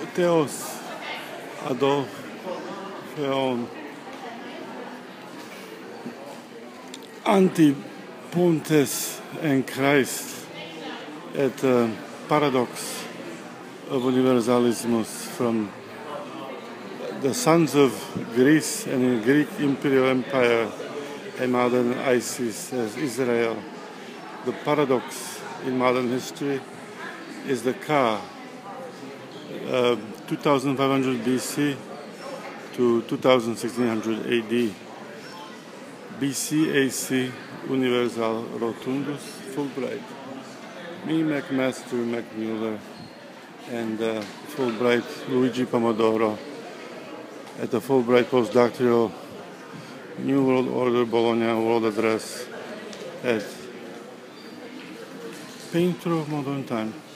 Theos ADOLF Anti-Pontes and Christ at paradox of universalismus from the sons of Greece and the Greek imperial empire and modern ISIS as Israel. The paradox in modern history is the car 2500 BC to 2600 AD. BC AC Universal Rotundus Fulbright. Me, McMaster, McMuller, and Fulbright Luigi Pomodoro at the Fulbright Postdoctoral New World Order Bologna World Address at Paint Through Modern Time.